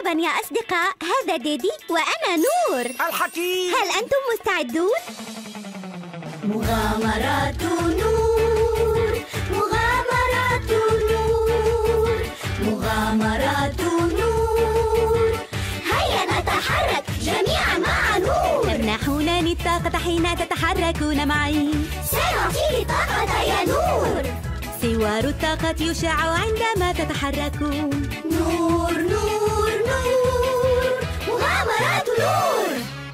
مرحبا يا أصدقاء، هذا ديدي وأنا نور الحكيم. هل أنتم مستعدون؟ مغامرات نور، مغامرات نور، مغامرات نور، هيا نتحرك جميعا مع نور. تمنحونني الطاقة حين تتحركون معي. سنعطيك طاقة يا نور. سوار الطاقة يشع عندما تتحركون. نور نور نور، مغامرات نور.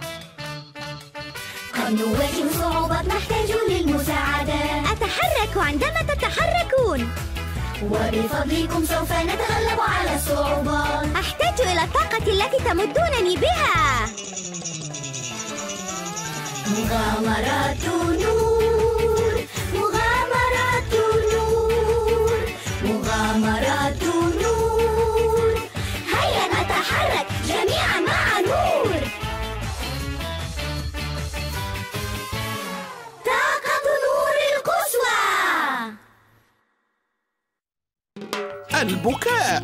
قد نواجه صعوبات، نحتاج للمساعدة. أتحرك عندما تتحركون، وبفضلكم سوف نتغلب على الصعوبات. أحتاج إلى الطاقة التي تمدونني بها. مغامرات نور، مغامرات نور، مغامرات نور، هيا نتحرك جميعا مع نور. طاقة نور القصوى. البكاء.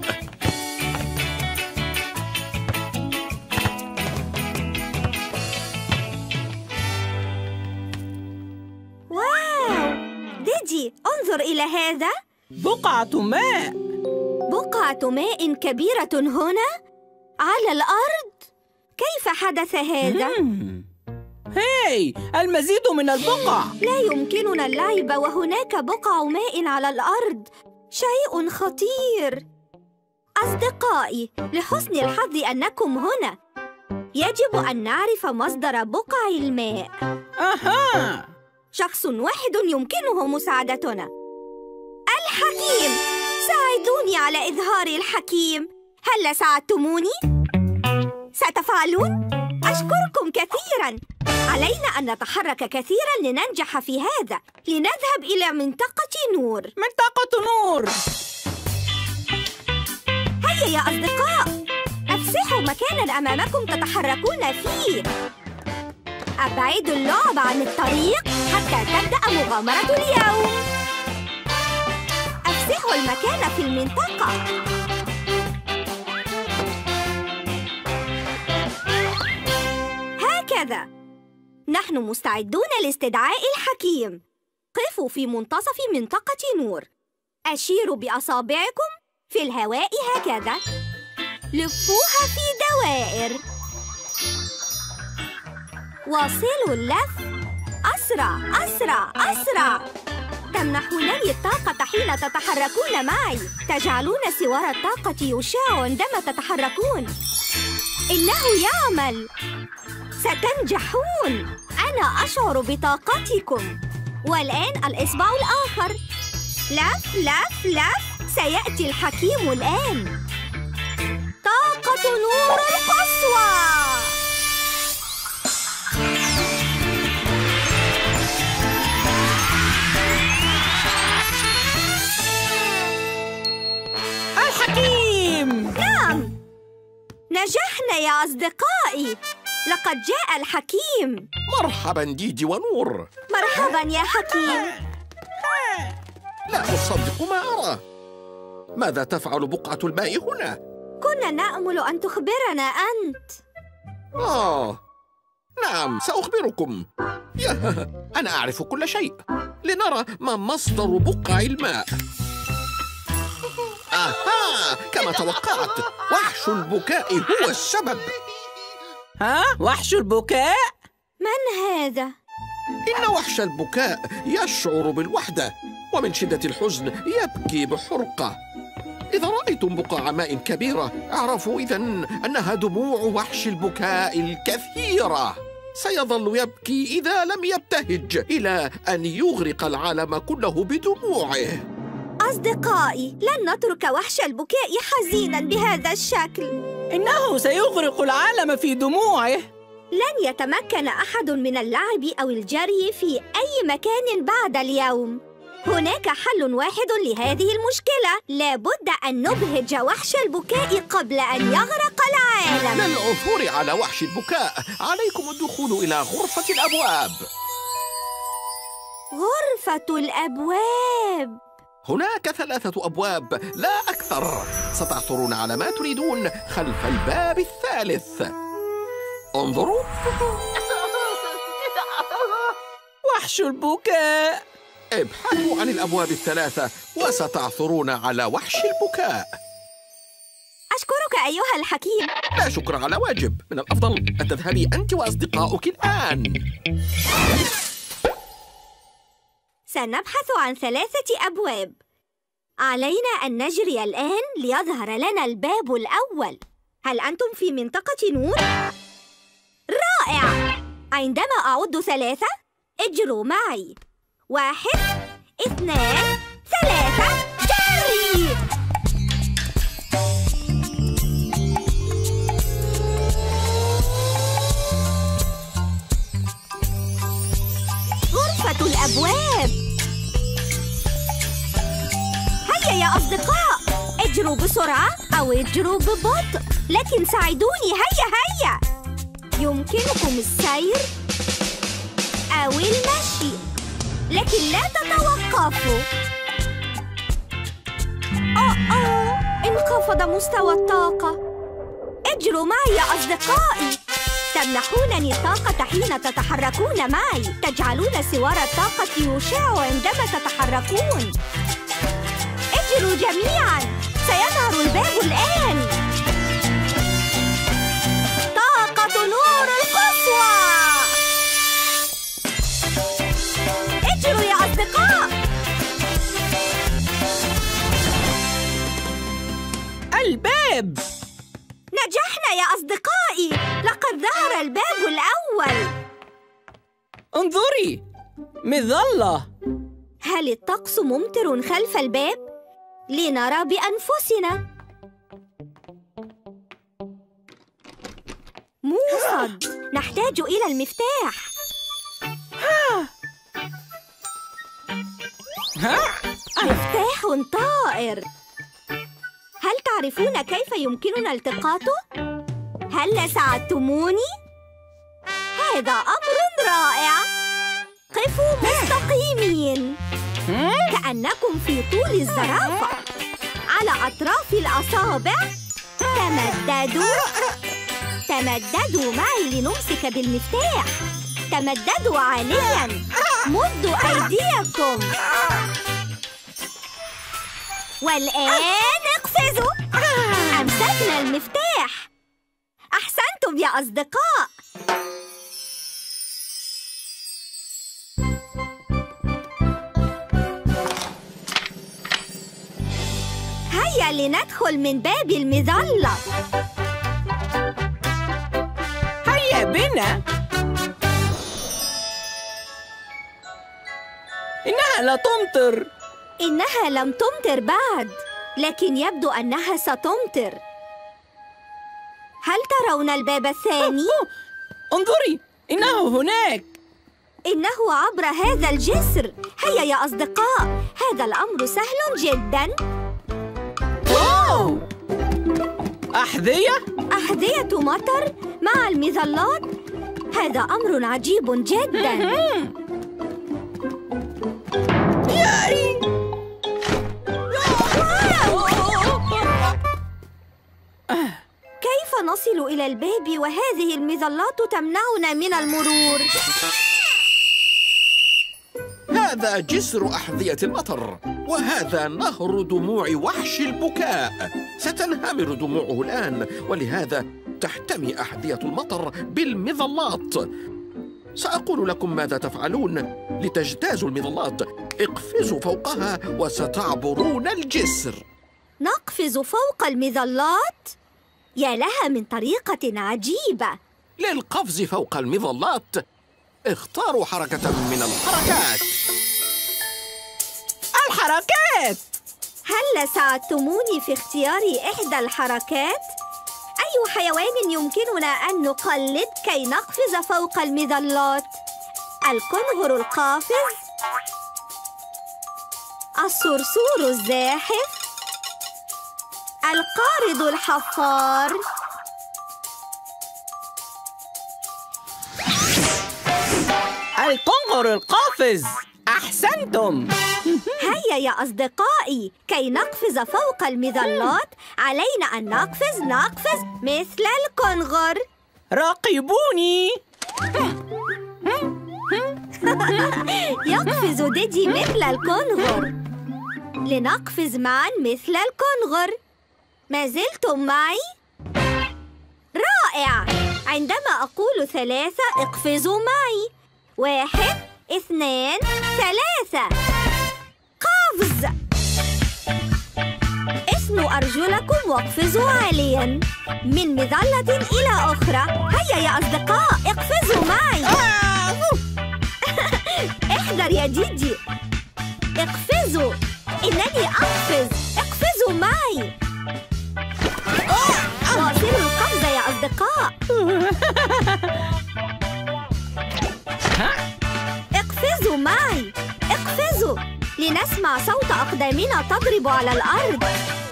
واو! ديدي، انظر إلى هذا. بقعة ماء. بقعة ماء كبيرة هنا على الأرض. كيف حدث هذا؟ هاي، المزيد من البقع. لا يمكننا اللعب وهناك بقع ماء على الأرض. شيء خطير. أصدقائي، لحسن الحظ أنكم هنا. يجب أن نعرف مصدر بقع الماء. أها. شخص واحد يمكنه مساعدتنا. الحكيم، ساعدوني على إظهار الحكيم. هل ساعدتموني؟ ستفعلون؟ أشكركم كثيراً. علينا أن نتحرك كثيراً لننجح في هذا. لنذهب إلى منطقة نور. منطقة نور. هيا يا أصدقاء، أفسحوا مكاناً أمامكم تتحركون فيه. أبعدوا اللعب عن الطريق حتى تبدأ مغامرة اليوم. أفسحوا المكان في المنطقة. هكذا. نحن مستعدون لاستدعاء الحكيم. قفوا في منتصف منطقة نور. أشيروا بأصابعكم في الهواء هكذا. لفوها في دوائر. واصلوا اللف. أسرع أسرع أسرع. تمنحونني الطاقة حين تتحركون معي. تجعلون سوار الطاقة يشع عندما تتحركون. إنه يعمل. ستنجحون. أنا أشعر بطاقتكم. والآن الإصبع الآخر. لف لف لف. سيأتي الحكيم الآن. طاقة نور القصوى. الحكيم. نعم، نجحنا يا أصدقائي. لقد جاء الحكيم. مرحبا ديدي ونور. مرحبا يا حكيم. لا أصدق ما أرى. ماذا تفعل بقعة الماء هنا؟ كنا نأمل أن تخبرنا أنت. نعم، سأخبركم. أنا أعرف كل شيء. لنرى ما مصدر بقع الماء. كما توقعت، وحش البكاء هو السبب. ها؟ وحش البكاء؟ من هذا؟ إن وحش البكاء يشعر بالوحدة، ومن شدة الحزن يبكي بحرقة. إذا رأيتم بقع ماء كبيرة، اعرفوا إذن أنها دموع وحش البكاء الكثيرة. سيظل يبكي إذا لم يبتهج إلى أن يغرق العالم كله بدموعه. أصدقائي، لن نترك وحش البكاء حزيناً بهذا الشكل. إنه سيغرق العالم في دموعه. لن يتمكن أحد من اللعب أو الجري في أي مكان بعد اليوم. هناك حل واحد لهذه المشكلة. لابد أن نبهج وحش البكاء قبل أن يغرق العالم. للعثور على وحش البكاء عليكم الدخول إلى غرفة الأبواب. غرفة الأبواب. هناك 3 أبواب لا أكثر. ستعثرون على ما تريدون خلف الباب الثالث. انظروا. وحش البكاء. ابحثوا عن الأبواب ال3 وستعثرون على وحش البكاء. أشكرك أيها الحكيم. لا شكر على واجب. من الأفضل أن تذهبي أنت وأصدقاؤك الآن. سنبحث عن 3 أبواب. علينا أن نجري الآن ليظهر لنا الباب الأول. هل أنتم في منطقة نور؟ رائع! عندما أعد 3 اجروا معي. 1 2 3 جري! غرفة الأبواب. هيا يا أصدقاء، اجروا بسرعة أو اجروا ببطء، لكن ساعدوني. هيا يمكنكم السير أو المشي، لكن لا تتوقفوا. انخفض مستوى الطاقة. اجروا معي يا أصدقائي. تمنحونني الطاقة حين تتحركون معي. تجعلون سوار الطاقة يشع عندما تتحركون. اجروا جميعاً. سيظهر الباب الآن. طاقة نور القصوى. اجروا يا أصدقاء. الباب. نجحنا يا أصدقائي. لقد ظهر الباب الأول. انظري، مظلة. هل الطقس ممطر خلف الباب؟ لنرى بأنفسنا. موصد. نحتاج إلى المفتاح. مفتاح طائر. هل تعرفون كيف يمكننا التقاطه؟ هل ساعدتموني؟ هذا أمر رائع. قفوا مستقيمين كأنكم في طول الزرافة. على أطراف الأصابع تمددوا معي لنمسك بالمفتاح. تمددوا عالياً. مدوا أيديكم. والآن اقفزوا. أمسكنا المفتاح. أحسنتم يا أصدقاء. هيا لندخل من باب المظلة. هيا بنا. إنها لا تمطر. إنها لم تمطر بعد، لكن يبدو أنها ستمطر. هل ترون الباب الثاني؟ انظري، إنه هناك. إنه عبر هذا الجسر. هيا يا أصدقاء، هذا الأمر سهل جداً. واو! أحذية مطر مع المظلات. هذا أمر عجيب جداً. ياري! كيف نصل إلى الباب وهذه المظلات تمنعنا من المرور؟ هذا جسر أحذية المطر، وهذا نهر دموع وحش البكاء. ستنهمر دموعه الآن، ولهذا تحتمي أحذية المطر بالمظلات. سأقول لكم ماذا تفعلون لتجتازوا المظلات. اقفزوا فوقها وستعبرون الجسر. نقفز فوق المظلات؟ يا لها من طريقة عجيبة. للقفز فوق المظلات اختاروا حركة من الحركات. هل ساعدتموني في اختيار إحدى الحركات؟ أي حيوان يمكننا أن نقلد كي نقفز فوق المظلات؟ الكنغر القافز؟ الصرصور الزاحف؟ القارض الحفار؟ الكنغر القافز. أحسنتم. هيا يا أصدقائي، كي نقفز فوق المظلات علينا أن نقفز مثل الكنغر. راقبوني. يقفز ديدي مثل الكنغر. لنقفز معا مثل الكنغر. ما زلتم معي؟ رائع! عندما أقول 3 اقفزوا معي. 1 2 3. قفز! اثنوا أرجلكم واقفزوا عالياً من مظلة إلى أخرى. هيا يا أصدقاء، اقفزوا معي. احذر يا ديدي. اقفزوا. إنني أقفز. اقفزوا معي. واصلوا القفز يا أصدقاء. اقفزوا معي. اقفزوا لنسمع صوت أقدامنا تضرب على الأرض.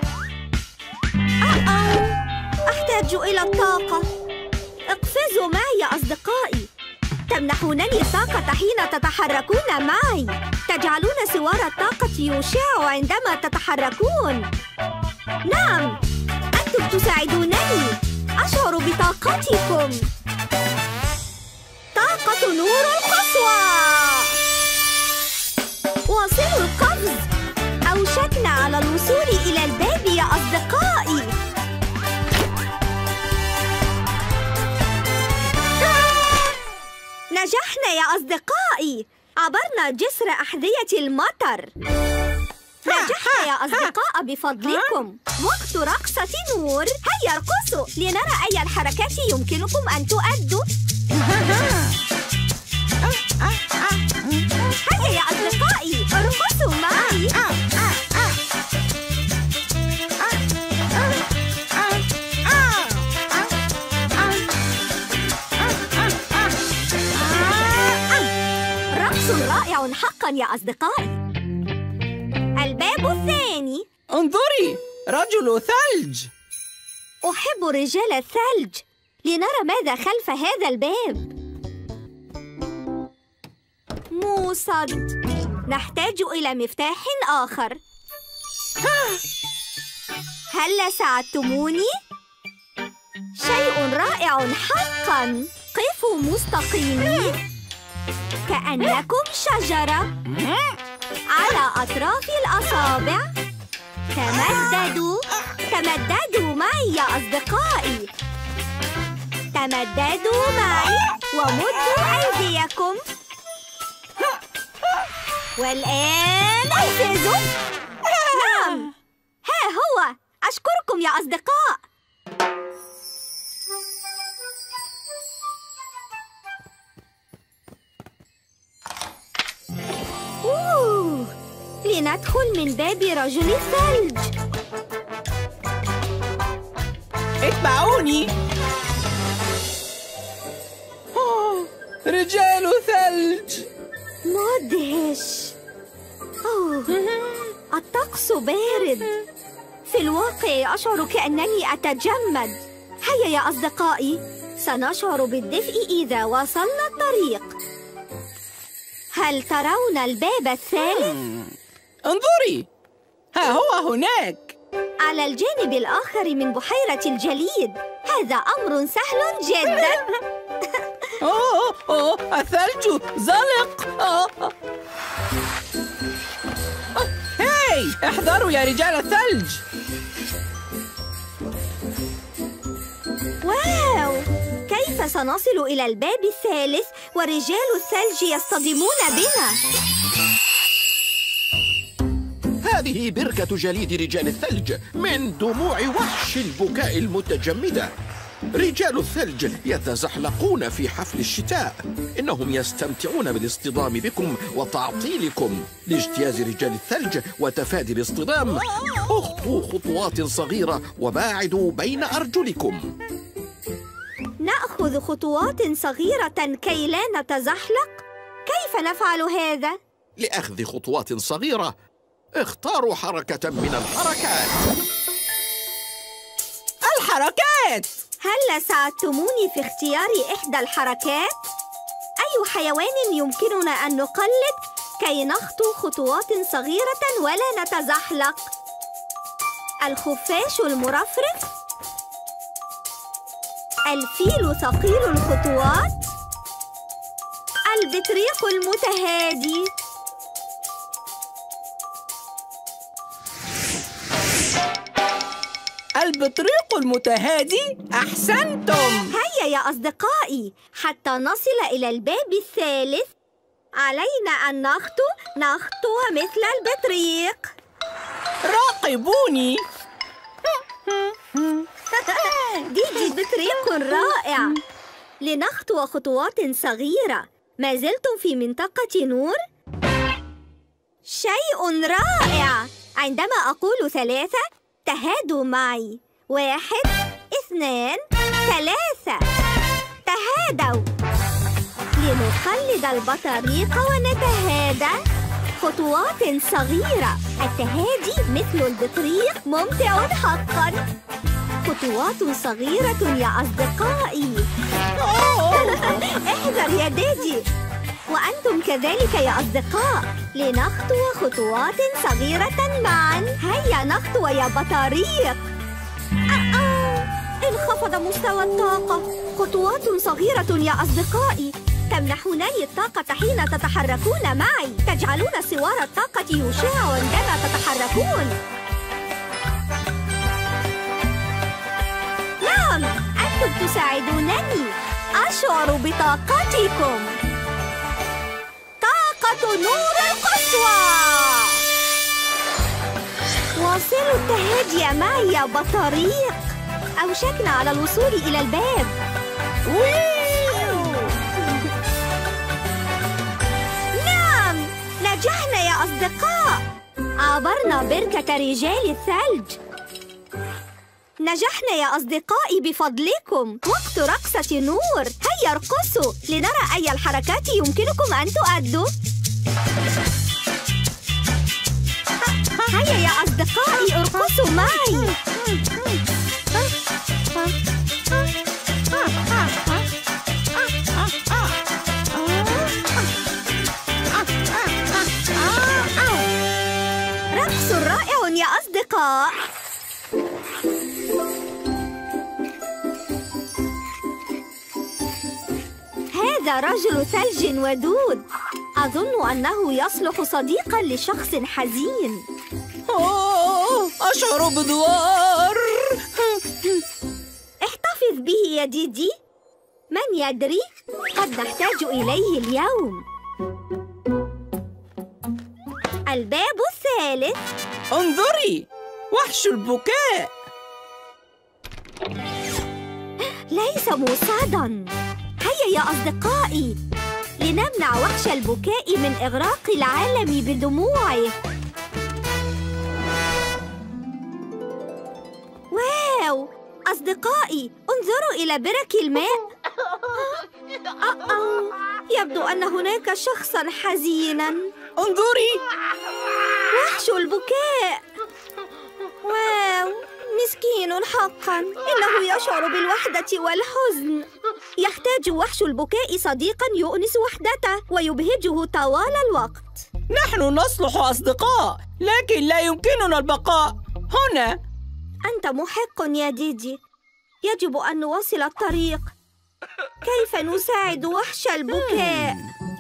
أحتاج إلى الطاقة. اقفزوا معي يا أصدقائي. تمنحونني الطاقة حين تتحركون معي. تجعلون سوار الطاقة يشع عندما تتحركون. نعم، أنتم تساعدونني. أشعر بطاقتكم. طاقة نور القصوى. واصلوا القفز. أوشكنا على الوصول إلى الباب يا أصدقائي. نجحنا يا أصدقائي. عبرنا جسر أحذية المطر. نجحنا يا أصدقاء بفضلكم. وقت رقصة نور. هيا ارقصوا لنرى أي الحركات يمكنكم أن تؤدوا. هيا يا أصدقائي، ارقصوا معي. رقص رائع حقا يا أصدقائي. الباب الثاني. انظري، رجل ثلج. أحب رجال الثلج. لنرى ماذا خلف هذا الباب. موصد. نحتاج إلى مفتاح آخر. هل ساعدتموني؟ شيء رائع حقاً. قفوا مستقيمين كأنكم شجرة على أطراف الأصابع. تمددوا معي يا أصدقائي. تمددوا معي ومدوا أيديكم. والآن انفذوا. نعم، ها هو. أشكركم يا أصدقاء. لندخل من باب رجل الثلج. اتبعوني. رجال ثلج. مدهش. الطقس بارد. في الواقع أشعر كأنني أتجمد. هيا يا أصدقائي، سنشعر بالدفء إذا وصلنا الطريق. هل ترون الباب الثالث؟ انظري، ها هو هناك. على الجانب الآخر من بحيرة الجليد. هذا أمر سهل جدا. الثلج زلق. هاي، احذروا يا رجال الثلج. واو، كيف سنصل إلى الباب الثالث ورجال الثلج يصطدمون بنا؟ هذه بركة جليد رجال الثلج من دموع وحش البكاء المتجمدة. رجال الثلج يتزحلقون في حفل الشتاء. إنهم يستمتعون بالاصطدام بكم وتعطيلكم. لاجتياز رجال الثلج وتفادي الاصطدام، اخطوا خطوات صغيرة وباعدوا بين أرجلكم. نأخذ خطوات صغيرة كي لا نتزحلق؟ كيف نفعل هذا؟ لأخذ خطوات صغيرة اختاروا حركة من الحركات. الحركات. هل ساعدتموني في اختيار إحدى الحركات؟ أي حيوان يمكننا أن نقلد كي نخطو خطوات صغيرة ولا نتزحلق. الخفاش المرفرف، الفيل ثقيل الخطوات، البطريق المتهادي. البطريق المتهادي، أحسنتم! هيا يا أصدقائي، حتى نصل إلى الباب الثالث علينا أن نخطو مثل البطريق. راقبوني. ديدي بطريق رائع. لنخطو خطوات صغيرة. ما زلتم في منطقة نور؟ شيء رائع. عندما أقول 3 تهادوا معي. 1 2 3 تهادوا. لنقلد البطريق ونتهادى خطوات صغيرة. التهادي مثل البطريق ممتع حقاً. خطوات صغيرة يا أصدقائي. احذر يا ديدي. وأنتم كذلك يا أصدقاء. لنخطو خطوات صغيرة معاً. هيا نخطو يا بطريق. انخفض مستوى الطاقة. خطوات صغيرة يا أصدقائي تمنحونني الطاقة حين تتحركون معي. تجعلون سوار الطاقة يشع عندما تتحركون. نعم، أنتم تساعدونني. أشعر بطاقتكم. طاقة نور القسوة. واصلوا التهادي معي يا بطريق. أوشكنا على الوصول إلى الباب. نعم، نجحنا يا أصدقاء. عبرنا بركة رجال الثلج. نجحنا يا أصدقائي بفضلكم. وقت رقصة نور. هيا ارقصوا لنرى أي الحركات يمكنكم أن تؤدوا. هيا يا أصدقائي ارقصوا معي. رقص رائع يا أصدقاء. هذا رجل ثلج ودود. أظن أنه يصلح صديقاً لشخص حزين. أشعر بدوار. احتفظ به يا ديدي. من يدري؟ قد نحتاج إليه اليوم. الباب الثالث. انظري، وحش البكاء. ليس موصداً. هيا يا أصدقائي لنمنع وحش البكاء من إغراق العالم بدموعه. واو أصدقائي، انظروا إلى برك الماء. يبدو أن هناك شخصاً حزيناً. انظري، وحش البكاء. واو، مسكين حقاً. إنه يشعر بالوحدة والحزن. يحتاج وحش البكاء صديقاً يؤنس وحدته ويبهجه طوال الوقت. نحن نصلح أصدقاء، لكن لا يمكننا البقاء هنا. أنت محق يا ديدي. يجب أن نواصل الطريق. كيف نساعد وحش البكاء؟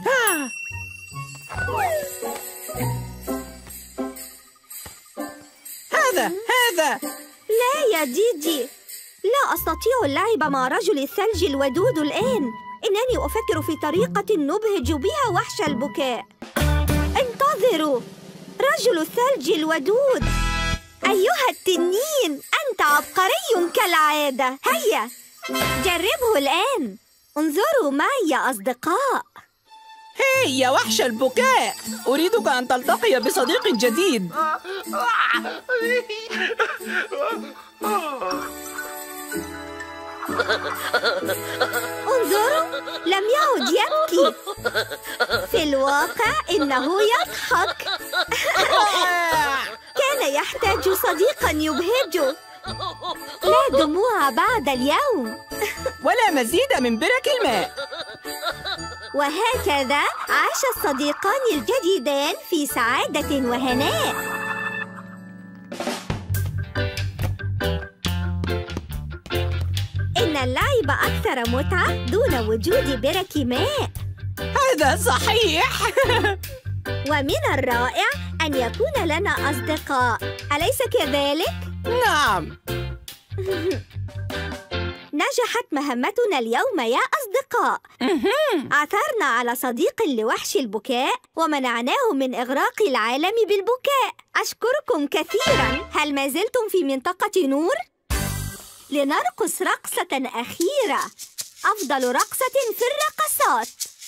هذا لا يا ديدي، لا أستطيع اللعب مع رجل الثلج الودود الآن. إنني أفكر في طريقة نبهج بها وحش البكاء. انتظروا، رجل الثلج الودود. أيها التنين، أنت عبقري كالعادة. هيا جربه الآن. انظروا معي يا أصدقاء. هي يا وحش البكاء، أريدك أن تلتقي بصديق جديد. انظروا، لم يعد يبكي. في الواقع إنه يضحك. كان يحتاج صديقاً يبهجه. لا دموع بعد اليوم. ولا مزيد من برك الماء. وهكذا عاش الصديقان الجديدان في سعادة وهناء. إن اللعب أكثر متعة دون وجود برك ماء. هذا صحيح. ومن الرائع أن يكون لنا أصدقاء، أليس كذلك؟ نعم. نجحت مهمتنا اليوم يا أصدقاء. عثرنا على صديق لوحش البكاء ومنعناه من إغراق العالم بالبكاء. أشكركم كثيراً. هل ما زلتم في منطقة نور؟ لنرقص رقصة أخيرة، أفضل رقصة في الرقصات.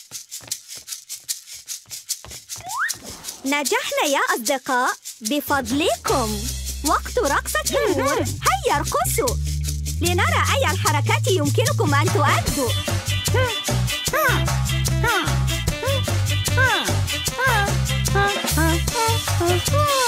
نجحنا يا أصدقاء بفضلكم. وقت رقصة نور. هيا ارقصوا لنرى أي الحركات يمكنكم أن تؤدوا.